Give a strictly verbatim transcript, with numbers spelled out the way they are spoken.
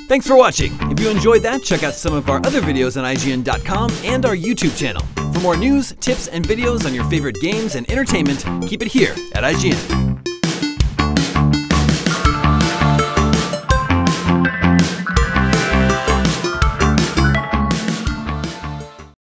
Thanks for watching. If you enjoyed that, check out some of our other videos on I G N dot com and our YouTube channel. For more news, tips, and videos on your favorite games and entertainment, keep it here at I G N.